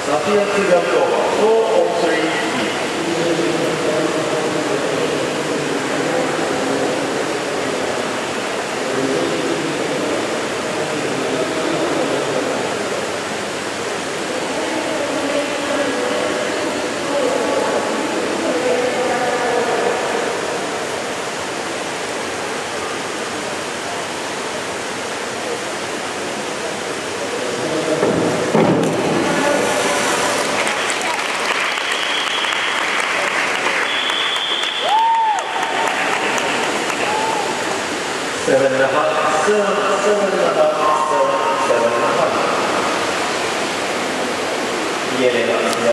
Safia to Gakova, 403. Seven and a half, seven and a half, seven and a half. Yelena.